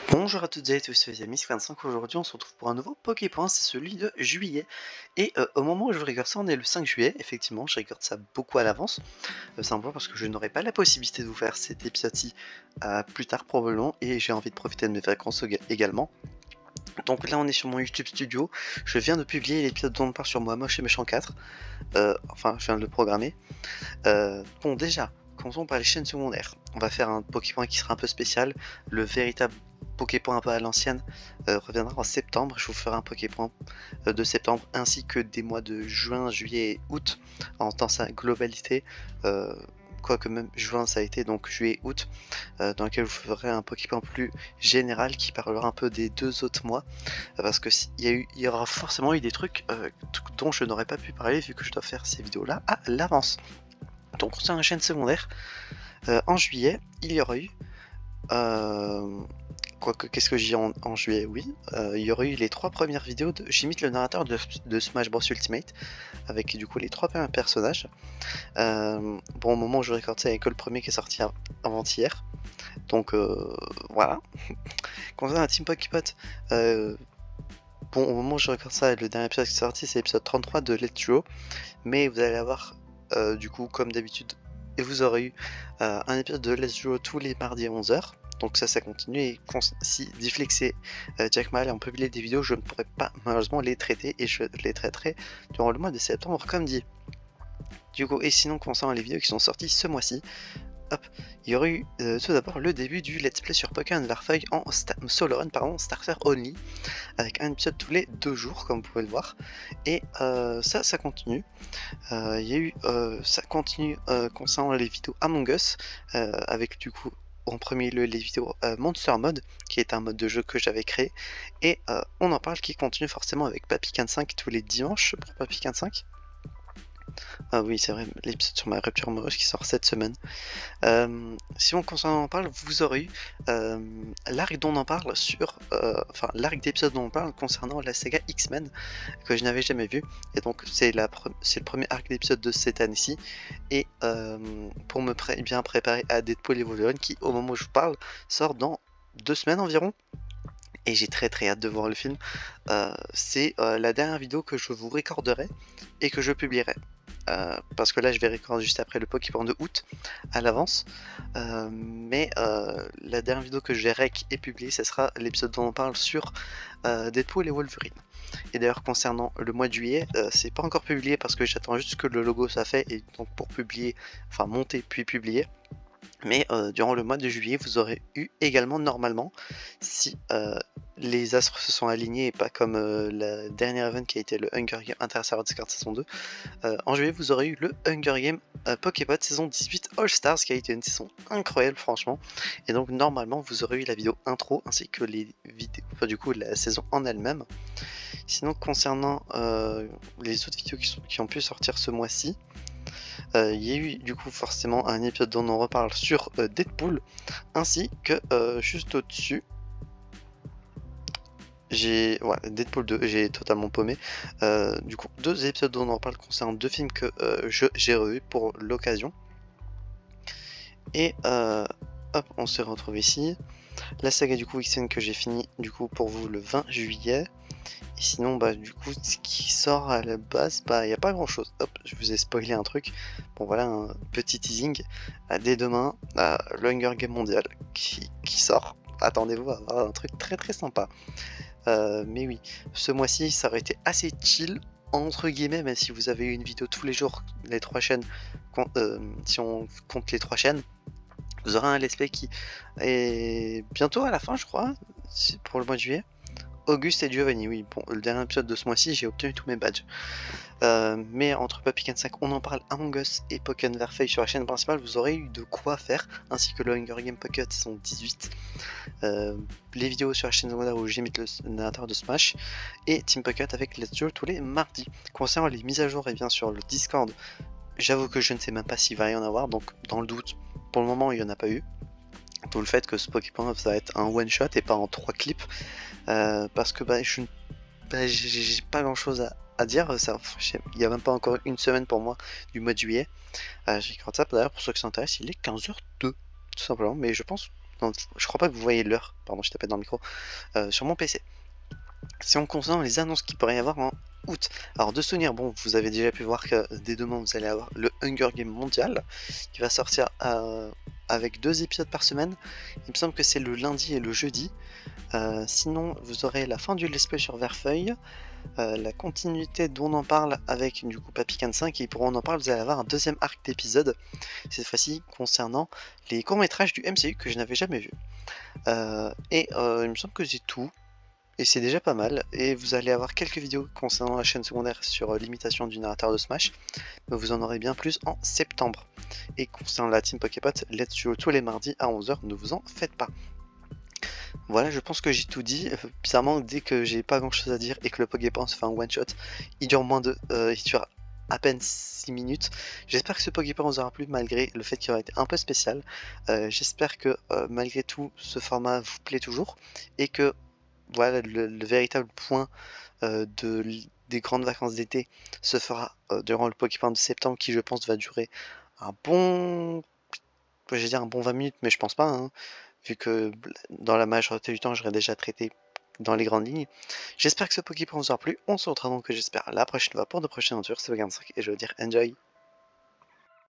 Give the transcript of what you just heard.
Bonjour à toutes et à tous, c'est Miss25. Aujourd'hui on se retrouve pour un nouveau Poképoint, c'est celui de juillet. Et au moment où je regarde ça, on est le 5 juillet, effectivement, je regarde ça beaucoup à l'avance. Simplement parce que je n'aurai pas la possibilité de vous faire cet épisode-ci plus tard probablement, et j'ai envie de profiter de mes vacances également. Donc là on est sur mon YouTube Studio, je viens de publier l'épisode dont on parle sur Moi Moche et Méchant 4. Enfin, je viens de le programmer. Bon déjà, commençons par les chaînes secondaires. On va faire un Poképoint qui sera un peu spécial, le véritable Poképoint un peu à l'ancienne reviendra en septembre. Je vous ferai un Poképoint de septembre ainsi que des mois de juin, juillet et août dans sa globalité. Quoique même juin ça a été, donc juillet, août, dans lequel je vous ferai un Poképoint plus général qui parlera un peu des 2 autres mois, parce que il y aura forcément eu des trucs dont je n'aurais pas pu parler vu que je dois faire ces vidéos là à l'avance. Donc concernant la chaîne secondaire, en juillet il y aura eu quoique, qu'est-ce que j'ai en juillet? Oui, il y aurait eu les 3 premières vidéos de J'imite le narrateur de Smash Bros Ultimate, avec du coup les 3 premiers personnages. Bon, au moment où je recorde ça, il n'y a que le premier qui est sorti avant-hier. Donc voilà. Concernant la Team Poképot, bon, au moment où je recorde ça, le dernier épisode qui est sorti, c'est l'épisode 33 de Let's Go. Mais vous allez avoir, du coup, comme d'habitude, et vous aurez eu un épisode de Let's Go tous les mardis à 11h. Donc ça continue, et si Difflex et Jack Mal ont publié des vidéos, je ne pourrai pas malheureusement les traiter, et je les traiterai durant le mois de septembre comme dit. Du coup, et sinon concernant les vidéos qui sont sorties ce mois-ci, hop, il y aurait eu tout d'abord le début du let's play sur Pokémon Varfeuille en solo run, pardon, starter only, avec un épisode tous les 2 jours comme vous pouvez le voir, et ça continue. Il y a eu, ça continue concernant les vidéos Among Us, avec du coup en premier lieu les vidéos Monster Mode, qui est un mode de jeu que j'avais créé, et on en parle qui continue forcément avec Papy45 tous les dimanches pour Papy45. Ah oui, c'est vrai, l'épisode sur ma rupture amoureuse qui sort cette semaine. Si on en parle, vous aurez eu l'arc dont on en parle sur, enfin l'arc d'épisode dont on parle concernant la saga X-Men que je n'avais jamais vu, et donc c'est le premier arc d'épisode de cette année-ci, et pour me bien préparer à Deadpool et Wolverine qui, au moment où je vous parle, sort dans 2 semaines environ. Et j'ai très hâte de voir le film. C'est la dernière vidéo que je vous recorderai et que je publierai. Parce que là je vais recorder juste après le Pokémon de août à l'avance. Mais la dernière vidéo que je vais rec et publier, ce sera l'épisode dont on parle sur Deadpool et Wolverine. Et d'ailleurs concernant le mois de juillet, c'est pas encore publié parce que j'attends juste que le logo soit fait, et donc pour publier, enfin monter puis publier. Mais durant le mois de juillet, vous aurez eu également, normalement, si les astres se sont alignés et pas comme la dernière event qui a été le Hunger Game Interserver Discord saison 2, en juillet vous aurez eu le Hunger Game Poképod saison 18 All Stars qui a été une saison incroyable franchement. Et donc normalement vous aurez eu la vidéo intro ainsi que les vidéos, enfin, du coup la saison en elle-même. Sinon concernant les autres vidéos qui ont pu sortir ce mois-ci, il y a eu du coup forcément un épisode dont on reparle sur Deadpool, ainsi que juste au-dessus, j'ai Deadpool 2, j'ai totalement paumé. Du coup 2 épisodes dont on reparle concernant 2 films que j'ai revus pour l'occasion. Et hop, on se retrouve ici. La saga du coup X-Men que j'ai fini du coup pour vous le 20 juillet. Et sinon bah du coup ce qui sort à la base, bah il n'y a pas grand chose. Hop, je vous ai spoilé un truc. Bon voilà un petit teasing. Dès demain, le Hunger Game mondial qui sort. Attendez-vous à avoir un truc très sympa. Mais oui, ce mois-ci ça aurait été assez chill entre guillemets, même si vous avez eu une vidéo tous les jours, les 3 chaînes, si on compte les 3 chaînes. Vous aurez un let's play qui est bientôt à la fin je crois, pour le mois de juillet. Auguste et Giovanni, oui, bon, le dernier épisode de ce mois-ci, j'ai obtenu tous mes badges. Mais entre Papy45, on en parle, Among Us et Pokémon Varfeuille sur la chaîne principale, vous aurez eu de quoi faire, ainsi que le Hunger Game Pocket saison 18. Les vidéos sur la chaîne secondaire où j'imite le narrateur de Smash, et Team Pocket avec Let's Go tous les mardis. Concernant les mises à jour, et bien sur le Discord, j'avoue que je ne sais même pas s'il va y en avoir, donc dans le doute, pour le moment il n'y en a pas eu. D'où le fait que ce Pokémon ça va être un one shot et pas en 3 clips, parce que j'ai pas grand chose à dire. Il n'y a même pas encore une semaine pour moi du mois de juillet. J'ai écrit ça d'ailleurs pour ceux qui s'intéressent, il est 15h02 tout simplement, mais je pense non, je crois pas que vous voyez l'heure, pardon, je tapais dans le micro, sur mon PC. Si on considère les annonces qu'il pourrait y avoir en août. Alors de souvenir, bon, vous avez déjà pu voir que dès demain vous allez avoir le Hunger Game mondial qui va sortir avec 2 épisodes par semaine. Il me semble que c'est le lundi et le jeudi. Sinon, vous aurez la fin du let's play sur Verfeuille, la continuité dont on en parle avec du coup Papy 5 et pour on en parle, vous allez avoir un deuxième arc d'épisode, cette fois-ci concernant les courts-métrages du MCU que je n'avais jamais vu. Il me semble que j'ai tout. Et c'est déjà pas mal, et vous allez avoir quelques vidéos concernant la chaîne secondaire sur l'imitation du narrateur de Smash, mais vous en aurez bien plus en septembre. Et concernant la team Poképot, let's go tous les mardis à 11h, ne vous en faites pas. Voilà, je pense que j'ai tout dit. Bizarrement, dès que j'ai pas grand chose à dire et que le Poképon se fait un one shot, il dure il dure à peine 6 minutes. J'espère que ce Poképon vous aura plu malgré le fait qu'il aurait été un peu spécial. J'espère que malgré tout, ce format vous plaît toujours et que voilà, le véritable point des grandes vacances d'été se fera durant le Pokémon de septembre qui je pense va durer un bon, je vais dire un bon 20 minutes, mais je pense pas, hein, vu que dans la majorité du temps j'aurais déjà traité dans les grandes lignes. J'espère que ce Pokémon vous aura plu, on se retrouvera donc j'espère la prochaine fois pour de prochaines aventures, c'est Vegan5 et je veux dire enjoy.